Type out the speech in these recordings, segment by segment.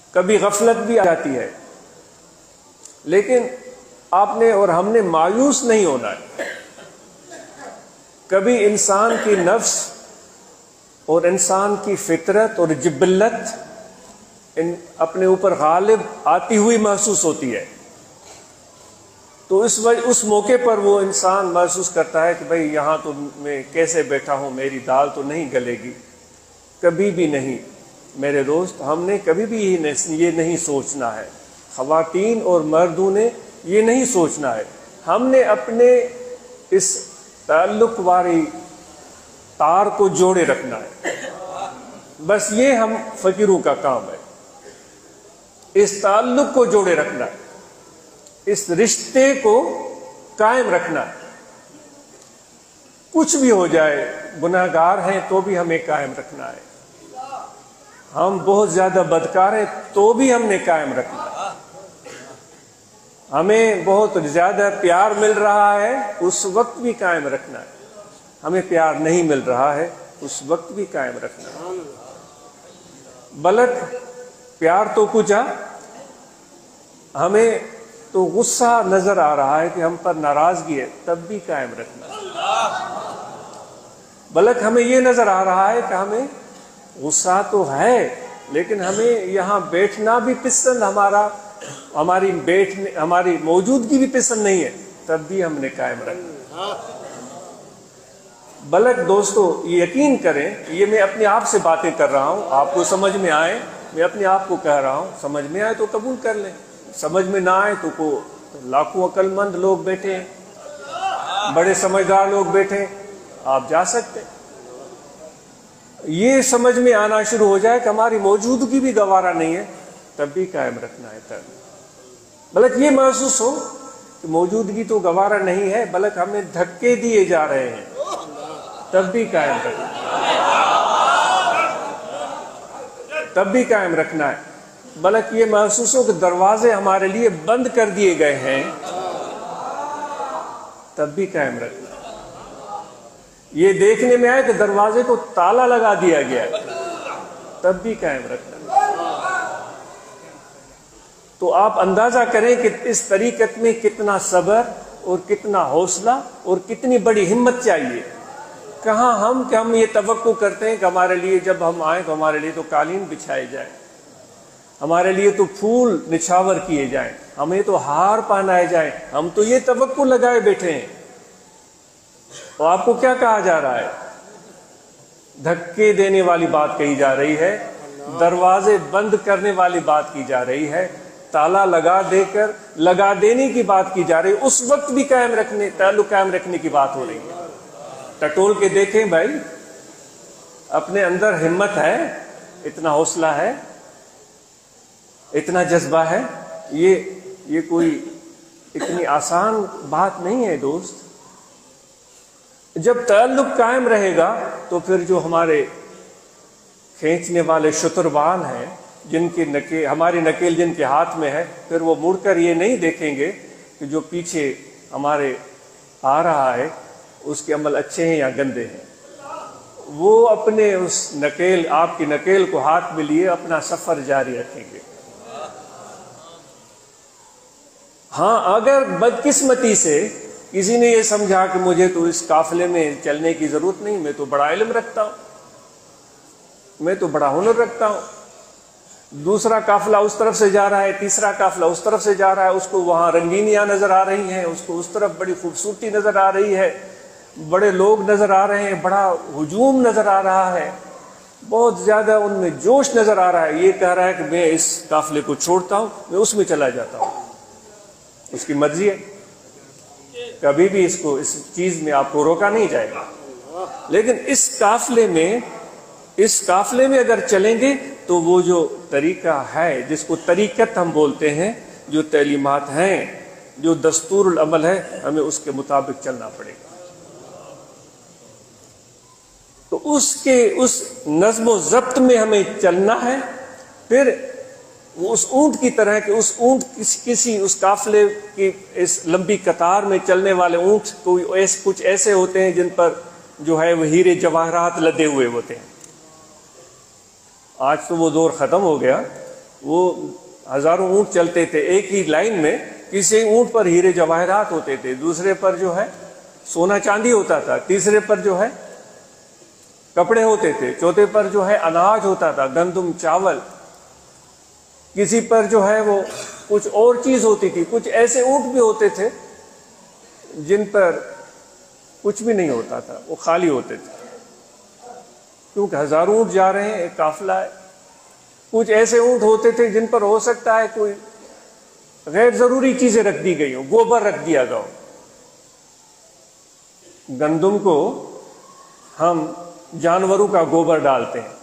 کبھی غفلت بھی آ جاتی ہے، لیکن آپ نے اور ہم نے مایوس نہیں ہونا ہے۔ کبھی انسان کی نفس اور انسان کی فطرت اور جبلت اپنے اوپر غالب آتی ہوئی محسوس ہوتی ہے، تو اس موقع پر وہ انسان محسوس کرتا ہے کہ بھئی یہاں تو میں کیسے بیٹھا ہوں، میری دال تو نہیں گلے گی۔ کبھی بھی نہیں میرے دوست، ہم نے کبھی بھی یہ نہیں سوچنا ہے، خواتین اور مردوں نے یہ نہیں سوچنا ہے۔ ہم نے اپنے اس تعلق والی تار کو جوڑے رکھنا ہے، بس یہ ہم فقیروں کا کام ہے، اس تعلق کو جوڑے رکھنا ہے، اس رشتے کو قائم رکھنا ہے۔ کچھ بھی ہو جائے، گناہگار ہیں تو بھی ہمیں قائم رکھنا ہے، ہم بہت زیادہ بدکار ہیں تو بھی ہم نے قائم رکھنا ہے۔ ہمیں بہت زیادہ پیار مل رہا ہے اس وقت بھی قائم رکھنا ہے، ہمیں پیار نہیں مل رہا ہے اس وقت بھی قائم رکھنا ہے۔ بلک پیار تو کچھ ہمیں تو غصہ نظر آ رہا ہے کہ ہم پر ناراضگی ہے، تب بھی قائم رکھنا ہے۔ بلک ہمیں یہ نظر آ رہا ہے کہ ہمیں غصہ تو ہے، لیکن ہمیں یہاں بیٹھنا بھی پسند، ہماری موجودگی بھی پسند نہیں ہے، تب بھی ہم نے قائم رکھنا۔ بلک دوستو یقین کریں، یہ میں اپنے آپ سے باتیں کر رہا ہوں، آپ کو سمجھ میں آئے، میں اپنے آپ کو کہہ رہا ہوں، سمجھ میں آئے تو قبول کر لیں، سمجھ میں نہ آئے تو لاکھوں عقل مند لوگ بیٹھے ہیں، بڑے سمجھدار لوگ بیٹھے ہیں، آپ جا سکتے ہیں۔ یہ سمجھ میں آنا شروع ہو جائے کہ ہماری موجودگی بھی گوارا نہیں ہے، تب بھی قائم رکھنا ہے۔ تب بلکہ یہ محسوس ہو کہ موجودگی تو گوارا نہیں ہے، بلکہ ہمیں دھکے دیے جا رہے ہیں، تب بھی قائم رکھنا ہے، تب بھی قائم رکھنا ہے۔ بلکہ یہ محسوس ہو کہ دروازے ہمارے لیے بند کر دیے گئے ہیں، تب بھی قائم رکھنا ہے۔ یہ دیکھنے میں آئے کہ دروازے کو تالا لگا دیا گیا ہے، تب بھی قائم رکھنا ہے۔ تو آپ اندازہ کریں کہ اس طریقت میں کتنا صبر اور کتنا حوصلہ اور کتنی بڑی ہمت چاہیے۔ کہاں کہ ہم یہ توقع کرتے ہیں کہ ہمارے لیے جب ہم آئیں تو ہمارے لیے تو قالین بچھائے جائیں، ہمارے لیے تو پھول نچھاور کیے جائیں، ہمیں تو ہار پہنائے جائیں، ہم تو یہ توقع لگائے بیٹھے ہیں۔ تو آپ کو کیا کہا جا رہا ہے؟ دھکے دینے والی بات کہی جا رہی ہے، دروازے بند کرنے والی بات کی جا رہی ہے، تالا لگا دینے کی بات کی جا رہی ہے، اس وقت بھی تعلق قائم رکھنے کی بات ہو رہی ہے۔ ٹٹول کے دیکھیں بھائی، اپنے اندر ہمت ہے، اتنا حوصلہ ہے، اتنا جذبہ ہے، یہ کوئی اتنی آسان بات نہیں ہے دوست۔ جب تعلق قائم رہے گا تو پھر جو ہمارے کھینچنے والے شتروان ہیں، ہماری نکیل جن کے ہاتھ میں ہے، پھر وہ مڑ کر یہ نہیں دیکھیں گے کہ جو پیچھے ہمارے آ رہا ہے اس کے عمل اچھے ہیں یا گندے ہیں۔ وہ اپنے آپ کی نکیل کو ہاتھ میں لیے اپنا سفر جاری رکھیں گے۔ ہاں، اگر بدقسمتی سے کسی نے یہ سمجھا کہ مجھے تو اس قافلے میں چلنے کی ضرورت نہیں، میں تو بڑا علم رکھتا ہوں، میں تو بڑا ہنر رکھتا ہوں، دوسرا قافلہ اس طرف سے جا رہا ہے، تیسرا قافلہ اس طرف سے جا رہا ہے، اس کو وہاں رنگینیاں نظر آ رہی ہیں، اس کو اس طرف بڑی خوبصورتی نظر آ رہی ہے، بڑے لوگ نظر آ رہے ہیں، بڑا ہجوم نظر آ رہا ہے، بہت زیادہ ان میں جوش نظر آ رہا ہے، یہ کہہ رہا ہے کہ میں اس قافلے کو چھوڑتا ہوں، میں اس میں چلا جاتا ہوں۔ اس کی مرضی ہے، کبھی بھی اس چیز میں آپ کو روکا نہیں جائے گا۔ لیکن اس قافلے میں اگر چلیں گے تو وہ جو طریقہ ہے، جس کو طریقت ہم بولتے ہیں، جو تعلیمات ہیں، جو دستور العمل ہے، ہمیں اس کے مطابق چلنا پڑے گا۔ تو اس نظم و ضبط میں ہمیں چلنا ہے۔ پھر وہ اس اونٹ کی طرح کہ اس اونٹ اس قافلے کی اس لمبی قطار میں چلنے والے اونٹ کچھ ایسے ہوتے ہیں جن پر جو ہے وہ ہیرے جواہرات لدے ہوئے ہوتے ہیں۔ آج تو وہ دور ختم ہو گیا، وہ ہزاروں اونٹ چلتے تھے ایک ہی لائن میں، کسی اونٹ پر ہیرے جواہرات ہوتے تھے، دوسرے پر جو ہے سونا چاندی ہوتا تھا، تیسرے پر جو ہے کپڑے ہوتے تھے، چوتھے پر جو ہے اناج ہوتا تھا، گندم، چاول، کسی پر جو ہے وہ کچھ اور چیز ہوتی تھی، کچھ ایسے اونٹ بھی ہوتے تھے جن پر کچھ بھی نہیں ہوتا تھا، وہ خالی ہوتے تھے، کیونکہ ہزاروں اونٹ جا رہے ہیں، ایک قافلہ ہے۔ کچھ ایسے اونٹ ہوتے تھے جن پر ہو سکتا ہے کوئی غیر ضروری چیزیں رکھ دی گئی ہوں، گوبر رکھ دیا گیا ہو۔ گندم کو ہم جانوروں کا گوبر ڈالتے ہیں،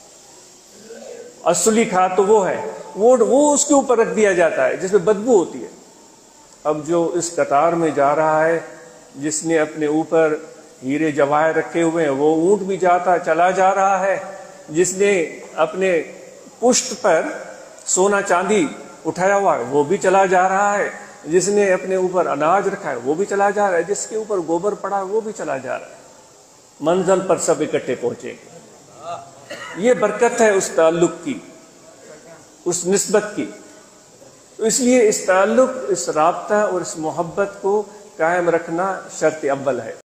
اصلی کھاد تو وہ ہے، وہ اس کے اوپر رکھ دیا جاتا ہے جس میں بدبو ہوتی ہے۔ اب جو اس قطار میں جا رہا ہے، جس نے اپنے اوپر ہیرے جواہر رکھے ہوئے ہیں، وہ اونٹ بھی چلا جا رہا ہے، جس نے اپنے پشت پر سونا چاندی اٹھایا ہوا ہے وہ بھی چلا جا رہا ہے، جس نے اپنے اوپر اناج رکھا ہے وہ بھی چلا جا رہا ہے، جس کے اوپر گوبر پڑا ہے وہ بھی چلا جا رہا ہے، منزل پر سب اکٹھے پہنچے گے۔ یہ برکت ہے اس تعلق کی، اس نسبت کی۔ تو اس لیے اس تعلق، اس رابطہ اور اس محبت کو قائم رکھنا شرط اول ہے۔